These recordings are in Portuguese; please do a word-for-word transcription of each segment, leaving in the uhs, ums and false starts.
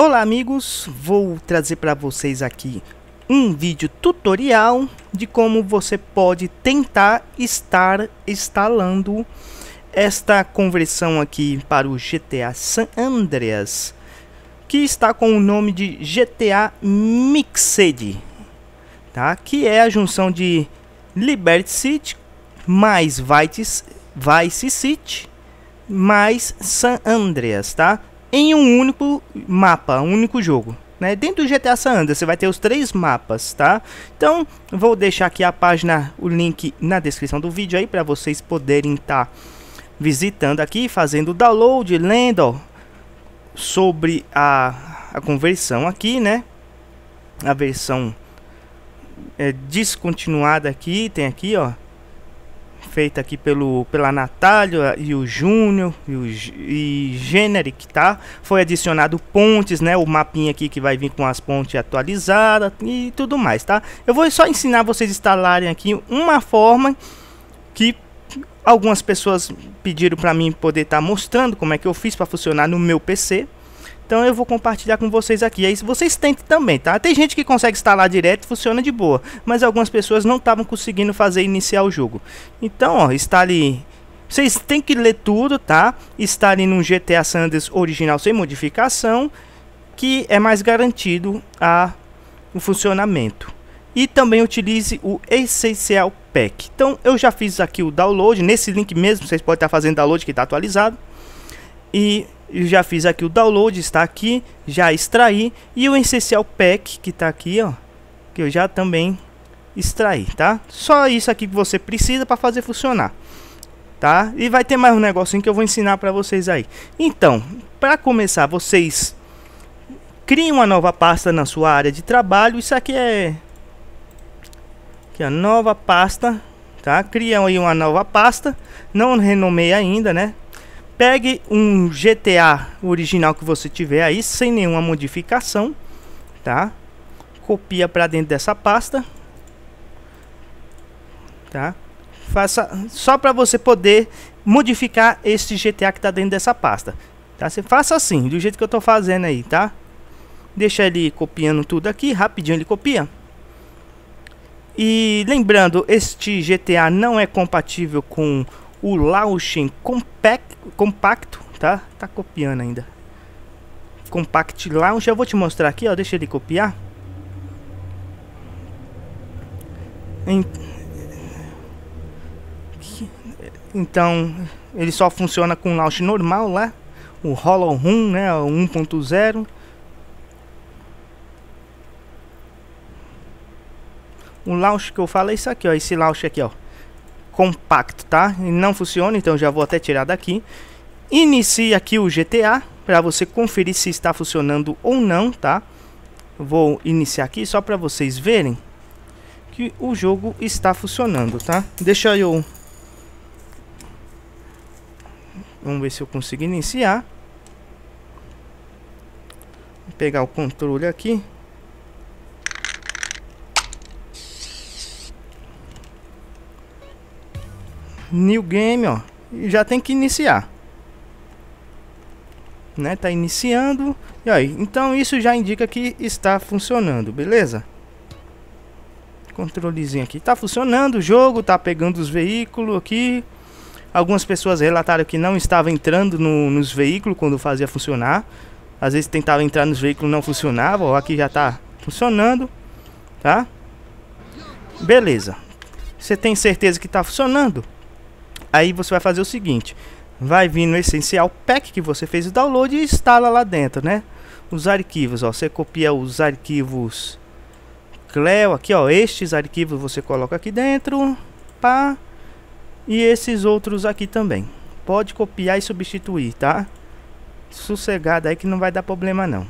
Olá amigos, vou trazer para vocês aqui um vídeo tutorial de como você pode tentar estar instalando esta conversão aqui para o G T A San Andreas, que está com o nome de G T A Mixed, tá? Que é a junção de Liberty City mais Vice, Vice City mais San Andreas, tá? Em um único mapa, um único jogo, né? Dentro do G T A San Andreas você vai ter os três mapas, tá? Então vou deixar aqui a página, o link na descrição do vídeo aí para vocês poderem estar tá visitando aqui, fazendo o download, lendo ó, sobre a, a conversão aqui, né? A versão é, descontinuada aqui, tem aqui, ó, feita aqui pelo pela Natália e o Júnior e o e Generic, tá? Foi adicionado pontes, né? O mapinha aqui que vai vir com as pontes atualizadas e tudo mais, tá? Eu vou só ensinar vocês a instalarem aqui uma forma que algumas pessoas pediram para mim poder estar tá mostrando como é que eu fiz para funcionar no meu P C. Então eu vou compartilhar com vocês aqui. Aí vocês tentem também, tá? Tem gente que consegue instalar direto, funciona de boa, mas algumas pessoas não estavam conseguindo fazer iniciar o jogo. Então, ó, instale. Vocês têm que ler tudo, tá? Instale no G T A San Andreas original sem modificação, que é mais garantido a o funcionamento. E também utilize o Essential Pack. Então eu já fiz aqui o download nesse link mesmo. Vocês podem estar fazendo download que está atualizado. E eu já fiz aqui o download, está aqui, já extraí. E o Essential Pack que está aqui, ó, que eu já também extraí, tá? Só isso aqui que você precisa para fazer funcionar, tá? E vai ter mais um negocinho que eu vou ensinar para vocês aí. Então, para começar, vocês criem uma nova pasta na sua área de trabalho. Isso aqui é aqui a nova pasta, tá? Cria aí uma nova pasta, não renomeie ainda, né? Pegue um G T A original que você tiver aí, sem nenhuma modificação, tá? Copia para dentro dessa pasta, tá? Faça só para você poder modificar este G T A que está dentro dessa pasta, tá? Você faça assim, do jeito que eu tô fazendo aí, tá? Deixa ele copiando tudo aqui, rapidinho ele copia. E lembrando, este G T A não é compatível com o Launcher Compact, compacto, tá? Tá copiando ainda. Compact Launcher, eu vou te mostrar aqui, ó, deixa ele copiar. Então, ele só funciona com o launcher normal lá, o Hollow Room, né, o um ponto zero. O launcher que eu falo é isso aqui, ó, esse launcher aqui, ó, compacto, tá? E não funciona, então já vou até tirar daqui. Inicie aqui o G T A para você conferir se está funcionando ou não, tá? Eu vou iniciar aqui só para vocês verem que o jogo está funcionando, tá? Deixa eu Vamos ver se eu consigo iniciar. Vou pegar o controle aqui. New Game, ó, e já tem que iniciar, né? Tá iniciando. E aí, então isso já indica que está funcionando, beleza? Controlezinho aqui, tá funcionando o jogo, tá pegando os veículos aqui. Algumas pessoas relataram que não estava entrando no, nos veículos quando fazia funcionar. Às vezes tentava entrar nos veículos, não funcionava. Ó, aqui já tá funcionando, tá? Beleza. Você tem certeza que tá funcionando? Aí você vai fazer o seguinte, vai vir no Essential Pack que você fez o download e instala lá dentro, né? Os arquivos, ó, você copia os arquivos Cleo aqui, ó, estes arquivos você coloca aqui dentro, pá, e esses outros aqui também. Pode copiar e substituir, tá? Sossegado aí que não vai dar problema não.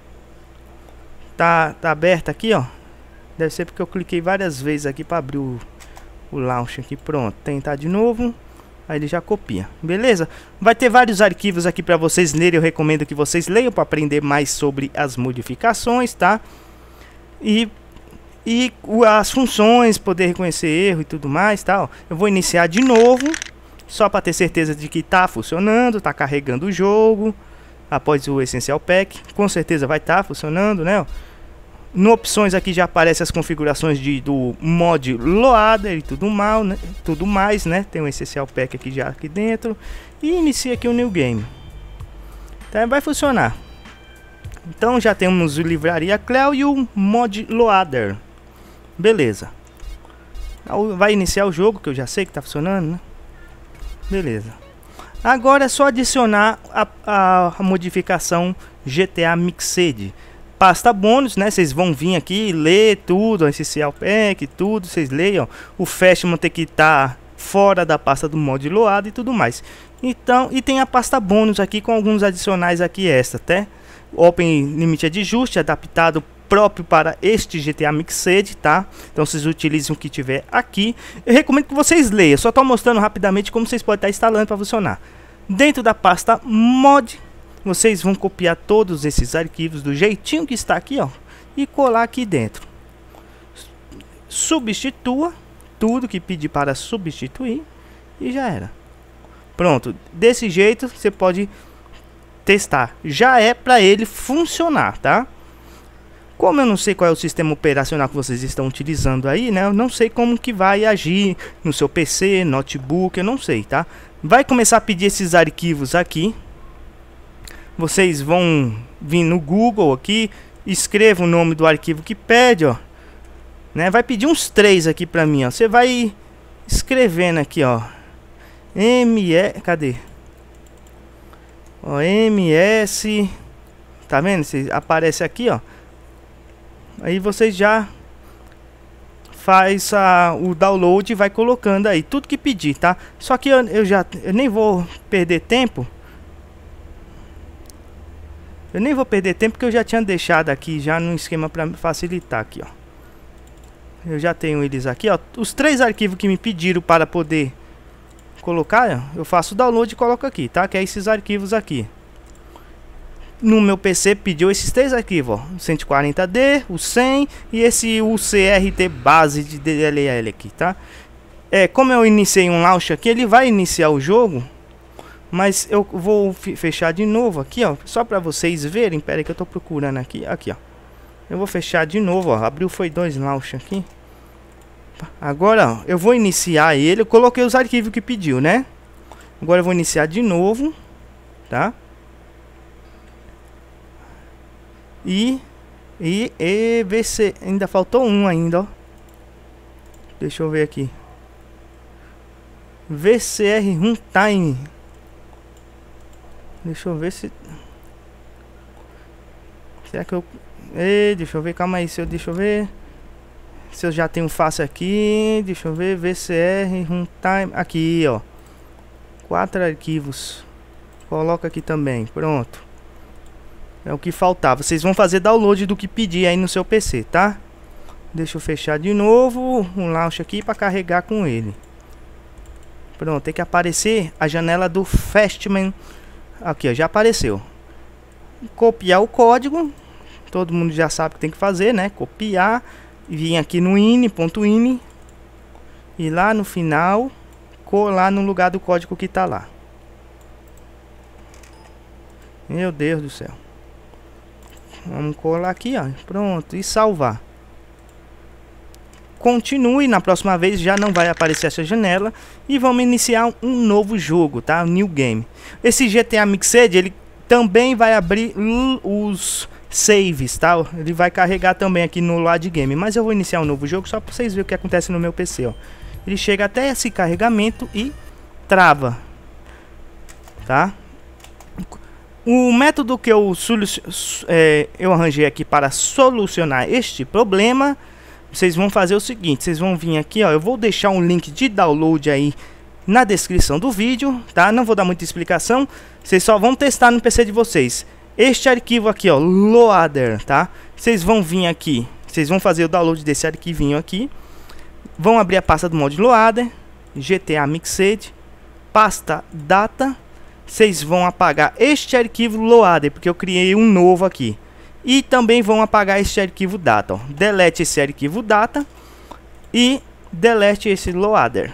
Tá, tá aberto aqui, ó. Deve ser porque eu cliquei várias vezes aqui para abrir o, o launcher aqui. Pronto, tentar de novo. Aí ele já copia, beleza? Vai ter vários arquivos aqui para vocês lerem. Eu recomendo que vocês leiam para aprender mais sobre as modificações, tá? E, e as funções, poder reconhecer erro e tudo mais, tá? Ó, eu vou iniciar de novo, só para ter certeza de que tá funcionando, tá carregando o jogo. após o Essential Pack. Com certeza vai estar tá funcionando, né? No opções aqui já aparecem as configurações de, do mod Loader e tudo, mal, né? tudo mais, né? Tem um Essential Pack aqui já aqui dentro. E inicia aqui o New Game. Então vai funcionar. Então já temos o Livraria Cleo e o mod Loader. Beleza. Vai iniciar o jogo, que eu já sei que está funcionando, né? Beleza. Agora é só adicionar a, a, a modificação G T A Mixed. Pasta bônus, né? Vocês vão vir aqui ler tudo, Essential Pack, tudo. Vocês leiam. O Fastman tem que estar fora da pasta do mod Loader e tudo mais. Então, e tem a pasta bônus aqui com alguns adicionais aqui extra, até Open Limit de ajuste adaptado próprio para este G T A Mixed, tá? Então vocês utilizem o que tiver aqui. Eu recomendo que vocês leiam, só estou mostrando rapidamente como vocês podem estar instalando para funcionar. Dentro da pasta mod, vocês vão copiar todos esses arquivos do jeitinho que está aqui, ó, e colar aqui dentro. Substitua tudo que pedir para substituir e já era. Pronto, desse jeito você pode testar. Já é para ele funcionar, tá? Como eu não sei qual é o sistema operacional que vocês estão utilizando aí, né? Eu não sei como que vai agir no seu P C, notebook, eu não sei, tá? Vai começar a pedir esses arquivos aqui. Vocês vão vir no Google aqui, escreva o nome do arquivo que pede, ó. Né? Vai pedir uns três aqui pra mim, ó. Você vai escrevendo aqui, ó. M E, cadê? Ó, M S, tá vendo? Você aparece aqui, ó. Aí vocês já faz a, o download e vai colocando aí tudo que pedir, tá? Só que eu, eu já eu nem vou perder tempo. Eu nem vou perder tempo porque eu já tinha deixado aqui já no esquema para facilitar aqui, ó. Eu já tenho eles aqui, ó. Os três arquivos que me pediram para poder colocar, ó, eu faço o download e coloco aqui, tá? Que é esses arquivos aqui. No meu P C pediu esses três arquivos, ó, o cento e quarenta D, o cem e esse U C R T base de D L L aqui, tá? É, como eu iniciei um launch aqui, ele vai iniciar o jogo, mas eu vou fechar de novo aqui, ó, só para vocês verem. Pera aí que eu tô procurando aqui, aqui, ó. Eu vou fechar de novo, ó, abriu foi dois launch aqui. Agora, ó, eu vou iniciar ele, eu coloquei os arquivos que pediu, né? Agora eu vou iniciar de novo, tá? E, e, e V C, ainda faltou um ainda, ó. Deixa eu ver aqui. V C R Runtime. Deixa eu ver se... Será que eu... Ei, deixa eu ver, calma aí, se eu, deixa eu ver... Se eu já tenho fácil aqui, deixa eu ver, V C R Runtime, aqui, ó. Quatro arquivos. Coloca aqui também, pronto. É o que faltava. Vocês vão fazer download do que pedir aí no seu P C, tá? Deixa eu fechar de novo um launch aqui para carregar com ele. Pronto, tem que aparecer a janela do Fastman. Aqui, ó, já apareceu. Copiar o código. Todo mundo já sabe o que tem que fazer, né? Copiar. Vir aqui no ini.ini. E lá no final, colar no lugar do código que tá lá. Meu Deus do céu. Vamos colar aqui, ó. Pronto, e salvar. Continue, na próxima vez já não vai aparecer essa janela. E vamos iniciar um novo jogo, tá? New Game. Esse G T A Mixed, ele também vai abrir os saves, tá? Ele vai carregar também aqui no Load Game. Mas eu vou iniciar um novo jogo só para vocês verem o que acontece no meu P C, ó. Ele chega até esse carregamento e trava, tá? O método que eu, é, eu arranjei aqui para solucionar este problema, vocês vão fazer o seguinte, vocês vão vir aqui, ó, eu vou deixar um link de download aí na descrição do vídeo, tá? Não vou dar muita explicação, vocês só vão testar no P C de vocês. Este arquivo aqui, ó, Loader, tá? Vocês vão vir aqui, vocês vão fazer o download desse arquivinho aqui, vão abrir a pasta do mod Loader, G T A Mixed, pasta Data. Vocês vão apagar este arquivo Loader, porque eu criei um novo aqui. E também vão apagar este arquivo Data, ó. Delete esse arquivo Data e delete esse Loader.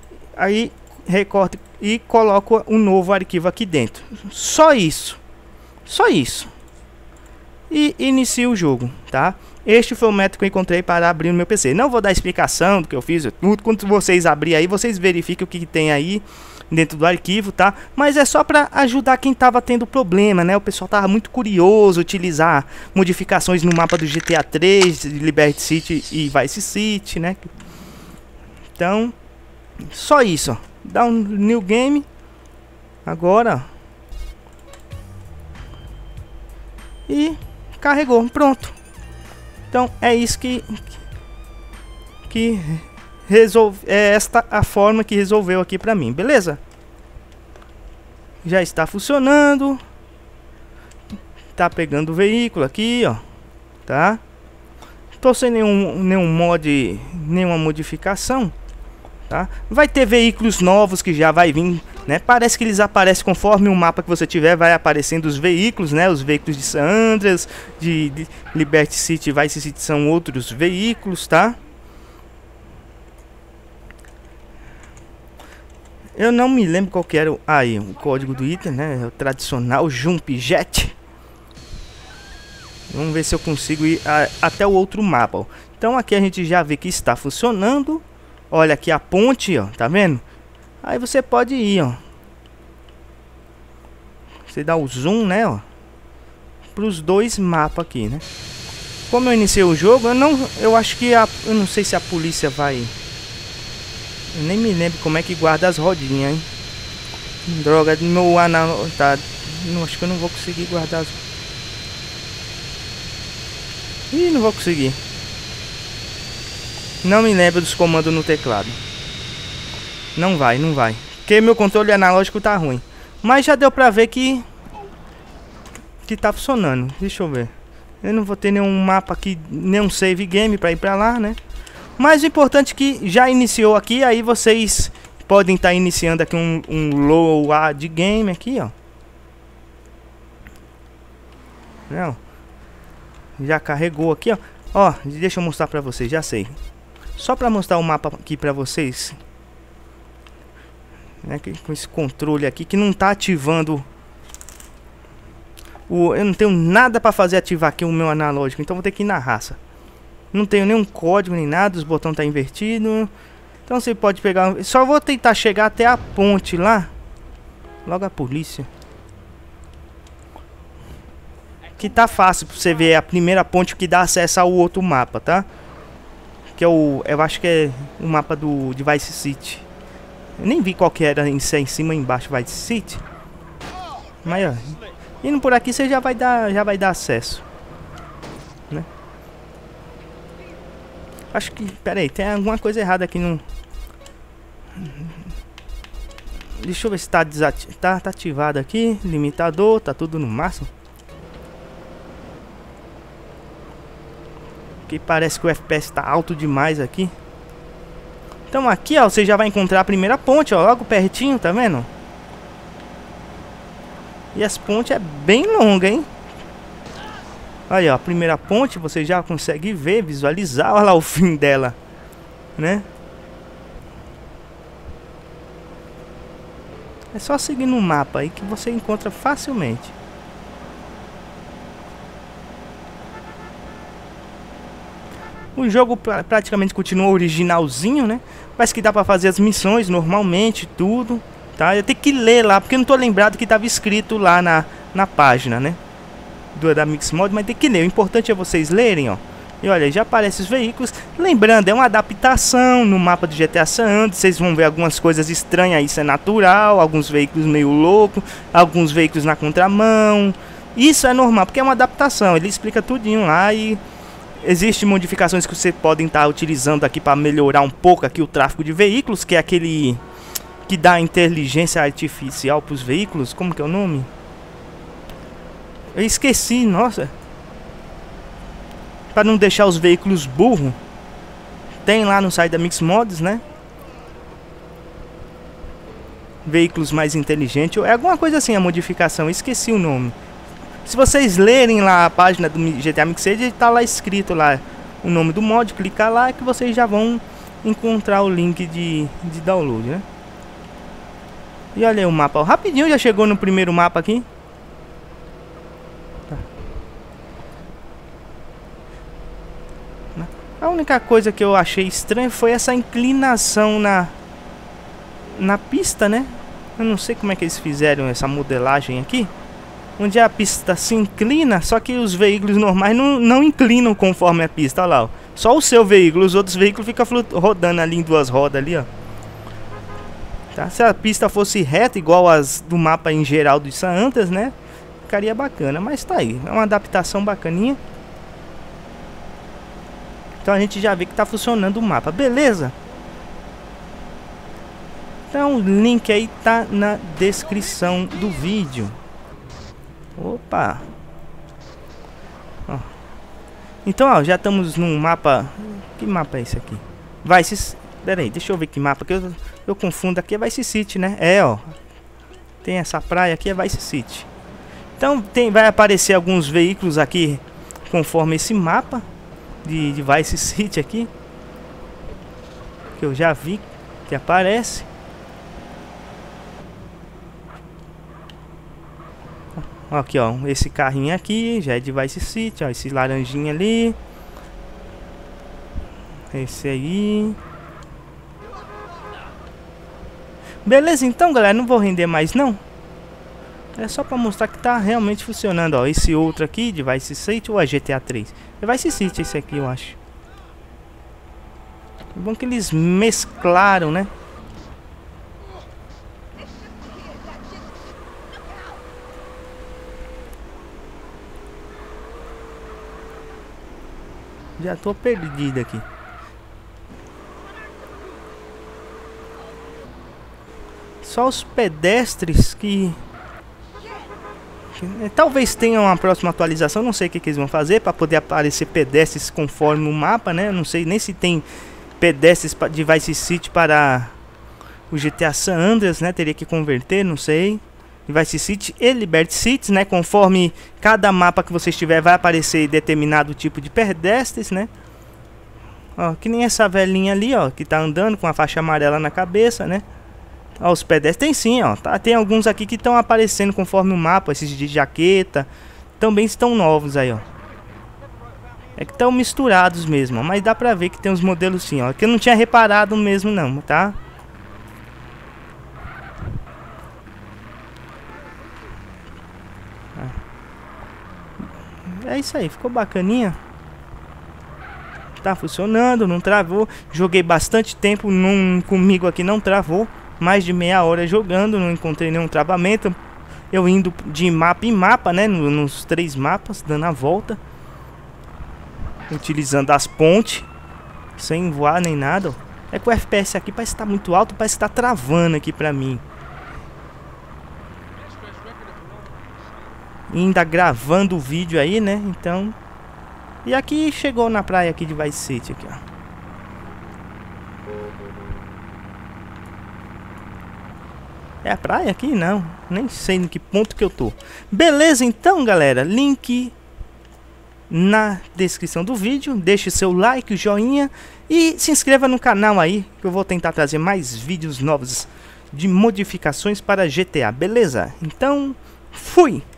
Aí recorte e coloco um novo arquivo aqui dentro. Só isso. Só isso. E inicia o jogo, tá? Este foi o método que eu encontrei para abrir o meu P C. Não vou dar explicação do que eu fiz, tudo. Quando vocês abrirem aí, vocês verifiquem o que, que tem aí dentro do arquivo, tá? Mas é só para ajudar quem tava tendo problema, né? O pessoal tava muito curioso utilizar modificações no mapa do G T A três, Liberty City e Vice City, né? Então, só isso, ó. Dá um new game. Agora. E carregou, pronto. Então é isso que que resolve, é esta a forma que resolveu aqui pra mim, beleza? Já está funcionando. Tá pegando o veículo aqui, ó, tá? Tô sem nenhum nenhum mod, nenhuma modificação, tá? Vai ter veículos novos que já vai vir, né? Parece que eles aparecem conforme o mapa que você tiver, vai aparecendo os veículos, né? Os veículos de San Andreas, de, de Liberty City, Vice City são outros veículos, tá? Eu não me lembro qual que era o, aí, o código do item, né? O tradicional Jump Jet. Vamos ver se eu consigo ir a, até o outro mapa, ó. Então aqui a gente já vê que está funcionando. Olha aqui a ponte, ó, tá vendo? Aí você pode ir, ó. Você dá o zoom, né, ó, para os dois mapas aqui, né? Como eu iniciei o jogo, eu não, eu acho que a, eu não sei se a polícia vai. Eu nem me lembro como é que guarda as rodinhas, hein? Droga, meu anal, tá? Não, acho que eu não vou conseguir guardar as. Ih, não vou conseguir. Não me lembro dos comandos no teclado. Não vai, não vai. Porque meu controle analógico tá ruim. Mas já deu pra ver que que tá funcionando. Deixa eu ver. Eu não vou ter nenhum mapa aqui, nenhum save game pra ir pra lá, né? Mas o importante é que já iniciou aqui. Aí vocês podem estar tá iniciando aqui um, um load game aqui, ó. Não. Já carregou aqui, ó. Ó, deixa eu mostrar pra vocês, já sei. Só pra mostrar o mapa aqui pra vocês. Né, com esse controle aqui que não tá ativando o, eu não tenho nada para fazer ativar aqui o meu analógico, então vou ter que ir na raça. Não tenho nenhum código nem nada, os botões tá invertido. Então você pode pegar, só vou tentar chegar até a ponte lá. Logo a polícia. Que tá fácil pra você ver, a primeira ponte que dá acesso ao outro mapa, tá? Que é o, eu acho que é o mapa do de Vice City. Eu nem vi qual que era em, em cima e embaixo Vice City. Mas ó, indo por aqui você já vai dar, já vai dar acesso, né? Acho que, pera aí, tem alguma coisa errada aqui no. Deixa eu ver se tá desativado, tá, tá ativado aqui, limitador, tá tudo no máximo. Que parece que o F P S tá alto demais aqui. Então aqui, ó, você já vai encontrar a primeira ponte, ó, logo pertinho, tá vendo? E essa ponte é bem longa, hein? Aí, ó, a primeira ponte você já consegue ver, visualizar, olha lá o fim dela, né? É só seguir no mapa aí que você encontra facilmente. O jogo pra, praticamente continua originalzinho, né? Parece que dá pra fazer as missões normalmente, tudo, tá? Eu tenho que ler lá, porque eu não tô lembrado que tava escrito lá na, na página, né? Do, da Mixmod, mas tem que ler. O importante é vocês lerem, ó. E olha, já aparecem os veículos. Lembrando, é uma adaptação no mapa do G T A San Andreas. Vocês vão ver algumas coisas estranhas, isso é natural. Alguns veículos meio loucos, alguns veículos na contramão. Isso é normal, porque é uma adaptação. Ele explica tudinho lá e... Existem modificações que você podem estar utilizando aqui para melhorar um pouco aqui o tráfego de veículos, que é aquele que dá inteligência artificial para os veículos. Como que é o nome? Eu esqueci, nossa. Para não deixar os veículos burros. Tem lá no site da Mixmods, né? Veículos mais inteligentes. É alguma coisa assim a modificação. Eu esqueci o nome. Se vocês lerem lá a página do G T A Mixed, tá lá escrito lá o nome do mod, clicar lá que vocês já vão encontrar o link de, de download, né? E olha aí o mapa, ó, rapidinho já chegou no primeiro mapa aqui. A única coisa que eu achei estranha foi essa inclinação na na pista, né? Eu não sei como é que eles fizeram essa modelagem aqui, onde a pista se inclina, só que os veículos normais não, não inclinam conforme a pista. Olha lá, ó. Só o seu veículo, os outros veículos ficam rodando ali em duas rodas ali, ó. Tá? Se a pista fosse reta, igual as do mapa em geral do San Andreas, né? Ficaria bacana, mas tá aí. É uma adaptação bacaninha. Então a gente já vê que tá funcionando o mapa, beleza? Então o link aí tá na descrição do vídeo. Opa! Ó. Então, ó, já estamos num mapa... Que mapa é esse aqui? Vice... Pera aí, deixa eu ver que mapa, que eu, eu confundo aqui. É Vice City, né? É, ó. Tem essa praia aqui, é Vice City. Então, tem, vai aparecer alguns veículos aqui conforme esse mapa de, de Vice City aqui. Que eu já vi que aparece. Aqui, ó, esse carrinho aqui já é de Vice City, ó, esse laranjinha ali. Esse aí. Beleza, então, galera, não vou render mais não. É só pra mostrar que tá realmente funcionando, ó. Esse outro aqui de Vice City ou é G T A três? É Vice City esse aqui, eu acho. É bom que eles mesclaram, né? Já tô perdido aqui. Só os pedestres que... que talvez tenham uma próxima atualização. Não sei o que, que eles vão fazer para poder aparecer pedestres conforme o mapa, né? Não sei nem se tem pedestres de Vice City para o G T A San Andreas, né? Teria que converter, não sei. Vice City e Liberty City, né? Conforme cada mapa que você estiver vai aparecer determinado tipo de pedestres, né? Ó, que nem essa velhinha ali, ó, que tá andando com a faixa amarela na cabeça, né? Ó, os pedestres tem sim, ó. Tá, tem alguns aqui que estão aparecendo conforme o mapa, esses de jaqueta, também estão novos aí, ó. É que estão misturados mesmo, ó, mas dá pra ver que tem uns modelos sim, ó. Que eu não tinha reparado mesmo não, tá? É isso aí, ficou bacaninha. Tá funcionando, não travou. Joguei bastante tempo num, comigo aqui, não travou. Mais de meia hora jogando, não encontrei nenhum travamento. Eu indo de mapa em mapa, né? Nos três mapas, dando a volta. Utilizando as pontes. Sem voar nem nada. É que o F P S aqui parece que tá muito alto, parece que tá travando aqui pra mim. E ainda gravando o vídeo aí, né? Então... E aqui chegou na praia aqui de Vice City, aqui, ó. É a praia aqui? Não. Nem sei no que ponto que eu tô. Beleza, então, galera. Link na descrição do vídeo. Deixe seu like, joinha. E se inscreva no canal aí, que eu vou tentar trazer mais vídeos novos de modificações para G T A. Beleza? Então, fui!